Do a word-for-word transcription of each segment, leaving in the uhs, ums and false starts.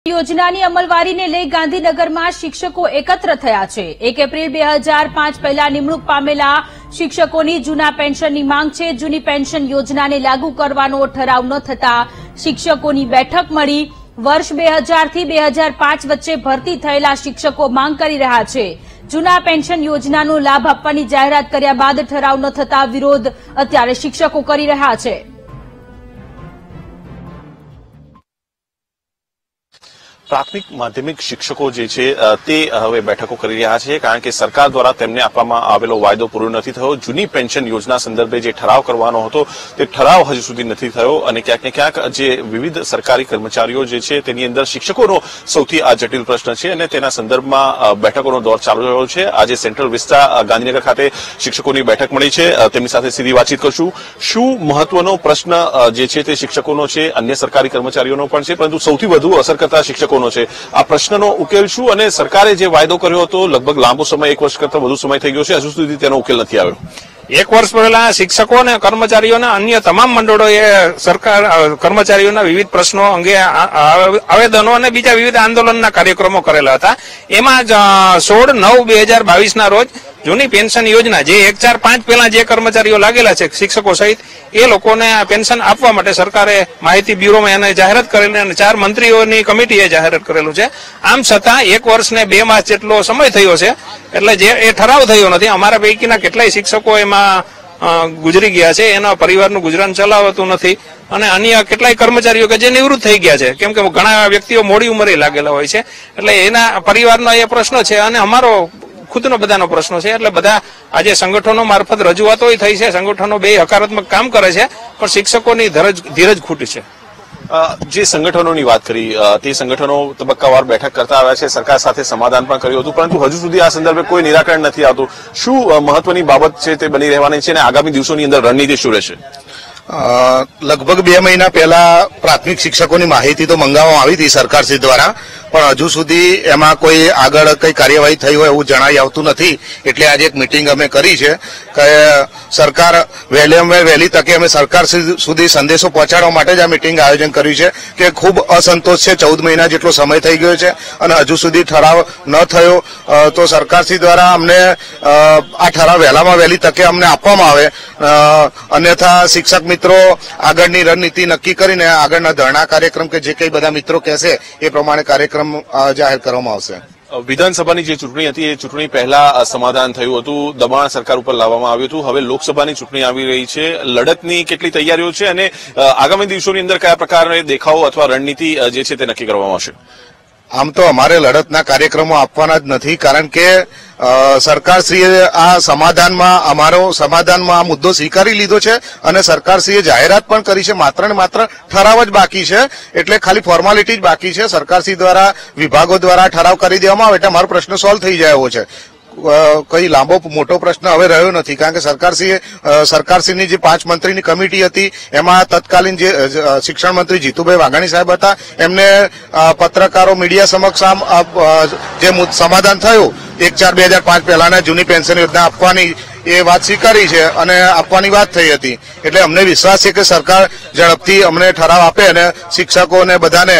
યોજનાની અમલવારીને લઈ ગાંધીનગરમાં શિક્ષકો એકત્ર થયા છે। એક એપ્રિલ બે હજાર પાંચ પહેલા નિમણૂક પામેલા શિક્ષકોની જૂના પેન્શનની માંગ છે। જૂની પેન્શન યોજનાને લાગુ કરવાનો ઠરાવ ન થતા શિક્ષકોની બેઠક મળી। વર્ષ બે હજારથી બે હજાર પાંચ વચ્ચે ભરતી થયેલા શિક્ષકો માંગ કરી રહ્યા છે। જૂના પેન્શન યોજનાનો લાભ આપવાની જાહેરાત કર્યા બાદ ઠરાવ ન થતા વિરોધ અત્યારે શિક્ષકો કરી રહ્યા છે। प्राथमिक माध्यमिक शिक्षको जे छे ते हवे बैठको करी रह्या छे कारण के सरकार द्वारा तेमने आपवामां आवेलो वायदो पूरो नथी थयो। जूनी पेन्शन योजना संदर्भे जे ठराव करवानो हतो ते ठराव हजू सुधी नथी थयो अने क्यांक ने क्यांक जे विविध सरकारी कर्मचारीओ जे छे तेनी अंदर शिक्षकोनो सौथी आ जटिल प्रश्न छे अने तेना संदर्भमां बैठकोनो दौर चालू रह्यो छे। आज सेंट्रल विस्टा गांधीनगर खाते शिक्षकोनी बैठक मळी छे, तेमनी साथे सीधी वातचीत करशुं। शुं महत्वनो प्रश्न जे छे ते शिक्षकोनो छे, अन्य सरकारी कर्मचारीओनो पण छे, परंतु सौथी वधु असर करता शिक्षको आ प्रश्ननो उकेल शुं अने सरकारे जे वायदो कर्यो हतो लगभग लांबो समय एक वर्ष करता वधु समय थई गयो छे, हजू सुधी तेनो उकेल नथी आव्यो। एक वर्ष पहला शिक्षकों ने कर्मचारीओ ने अन्य तमाम मंडळोए सरकार कर्मचारीओना विविध प्रश्नों अंगे आवेदनों अने बीजा विविध आंदोलनना कार्यक्रमों करेला हता। एमां सोळ नव बे हजार बावीस ना रोज जूनी पेन्शन योजना जे एक चार पांच पहला जे कर्मचारीओ लागेला छे शिक्षको सहित ए लोकोने पेन्शन आपवा माटे सरकारे माहिती ब्यूरो में एने जाहेरात करेली अने चार मंत्रीओनी कमिटीए जाहेरात करेलुं छे। आम छतां एक वर्ष ने बे मास जेटलो समय थयो छे એટલે જે એ ઠરાવ થયો નથી। અમારા પૈકીના કેટલાય શિક્ષકો એમાં ગુજરી ગયા છે, એના પરિવારનું ગુજરાન ચલાવતું નથી અને અન્ય કેટલાય કર્મચારીઓ કે જે નિવૃત્ત થઈ ગયા છે, કેમ કે ઘણા વ્યક્તિઓ મોડી ઉંમરે લાગેલા હોય છે, એટલે એના પરિવારનો એ પ્રશ્ન છે અને અમારો ખુદનો બધાનો પ્રશ્ન છે। એટલે બધા આજે સંગઠનો મારફત રજૂઆતો થઈ છે, સંગઠનો બે હકારાત્મક કામ કરે છે, પણ શિક્ષકોની ધીરજ ધીરજ ખૂટી છે। જે સંગઠનોની વાત કરી તે સંગઠનો તબક્કાવાર બેઠક કરતા આવ્યા છે, સરકાર સાથે સમાધાન પણ કર્યું હતું, પરંતુ હજુ સુધી આ સંદર્ભે કોઈ નિરાકરણ નથી આવતું। શું મહત્વની બાબત છે તે બની રહેવાની છે અને આગામી દિવસોની અંદર રણનીતિ શું રહેશે? લગભગ બે મહિના પહેલા પ્રાથમિક શિક્ષકોની માહિતી તો મંગાવવામાં આવી હતી સરકારશ્રી દ્વારા, પણ હજુ સુધી એમાં કોઈ આગળ કઈ કાર્યવાહી થઈ હોય એવું જણાઈ આવતું નથી। એટલે આજે એક મીટિંગ અમે કરી છે કે સરકાર વહેલીમાં વહેલી તકે અમે સરકાર સુધી સંદેશો પહોંચાડવા માટે જ આ મીટિંગ આયોજન કર્યું છે કે ખૂબ અસંતોષ છે। ચૌદ મહિના જેટલો સમય થઈ ગયો છે અને હજુ સુધી ઠરાવ ન થયો, તો સરકારશ્રી દ્વારા અમને આ ઠરાવ વહેલામાં વહેલી તકે અમને આપવામાં આવે, અન્યથા શિક્ષક મિત્રો આગળની રણનીતિ નક્કી કરીને આગળના ધરણા કાર્યક્રમ કે જે કઈ બધા મિત્રો કહેશે એ પ્રમાણે કાર્યક્રમ જાહેર કરવામાં આવશે। વિધાનસભાની જે ચૂંટણી હતી એ ચૂંટણી પહેલા સમાધાન થયું હતું, દબાણ સરકાર ઉપર લાવવામાં આવ્યું હતું, હવે લોકસભાની ચૂંટણી આવી રહી છે, લડતની કેટલી તૈયારીઓ છે અને આગામી દિવસોની અંદર કયા પ્રકારની દેખાવો અથવા રણનીતિ જે છે તે નક્કી કરવામાં આવશે? આમ તો અમારે લડતના કાર્યક્રમો આપવાના જ નથી, કારણ કે સરકારશ્રીએ આ સમાધાનમાં અમારો સમાધાનમાં આ મુદ્દો સ્વીકારી લીધો છે અને સરકારશ્રીએ જાહેરાત પણ કરી છે, માત્ર ને માત્ર ઠરાવ જ બાકી છે, એટલે ખાલી ફોર્માલિટી જ બાકી છે। સરકારશ્રી દ્વારા વિભાગો દ્વારા ઠરાવ કરી દેવામાં આવે એટલે અમારો પ્રશ્ન સોલ્વ થઈ જાય એવો છે। કઈ લાંબો મોટો પ્રશ્ન હવે રહ્યો નથી, કારણ કે સરકારશ્રીએ સરકારશ્રીની જે પાંચ મંત્રીની કમિટી હતી એમાં તત્કાલીન જે શિક્ષણ મંત્રી જીતુભાઈ વાઘાણી સાહેબ હતા, એમને પત્રકારો મીડિયા સમક્ષ જે સમાધાન થયું એક ચાર બે હજાર પાંચ પહેલાના જૂની પેન્શન યોજના આપવાની એ વાત સ્વીકારી છે અને આપવાની વાત થઈ હતી। એટલે અમને વિશ્વાસ છે કે સરકાર ઝડપથી અમને ઠરાવ આપે અને શિક્ષકોને બધાને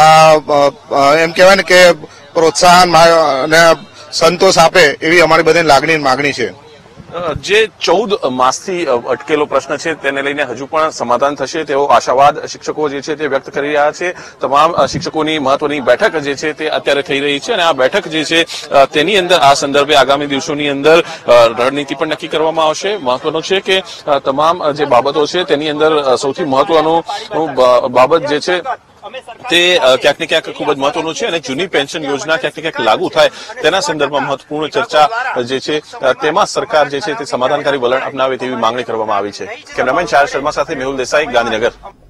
એમ કહેવાય ને કે પ્રોત્સાહન અને સંતોષ આપે એવી અમારી બધાની લાગણી માગણી છે। જે ચૌદ માસથી અટકેલો પ્રશ્ન છે તેને લઈને હજુ પણ સમાધાન થશે તેવો આશાવાદ શિક્ષકો જે છે તે વ્યક્ત કરી રહ્યા છે। તમામ શિક્ષકોની મહત્વની બેઠક જે છે તે અત્યારે થઈ રહી છે અને આ બેઠક જે છે તેની અંદર આ સંદર્ભે આગામી દિવસોની અંદર રણનીતિ પણ નક્કી કરવામાં આવશે। મહત્વનું છે કે તમામ જે બાબતો છે તેની અંદર સૌથી મહત્વનું બાબત જે છે તે ક્યાંક ને ક્યાંક ખૂબ જ મહત્વનું છે અને જૂની પેન્શન યોજના ક્યાંક ને ક્યાંક લાગુ થાય તેના સંદર્ભમાં મહત્વપૂર્ણ ચર્ચા જે છે તેમાં સરકાર જે છે તે સમાધાનકારી વલણ અપનાવે તેવી માંગણી કરવામાં આવી છે। કેમેરામેન ચાર શર્મા સાથે મેહુલ દેસાઈ, ગાંધીનગર।